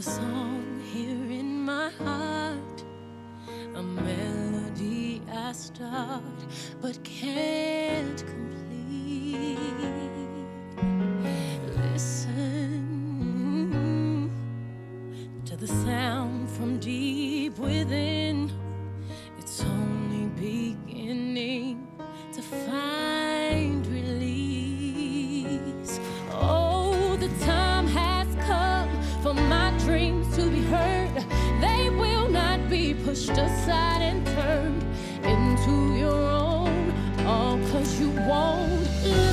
a song here in my heart, a melody I start but can't complete. Listen to the sound from deep within. It's only beginning to find release. Oh, the time has come for my dreams to be heard. They will not be pushed aside and turned into your own, all 'cause you won't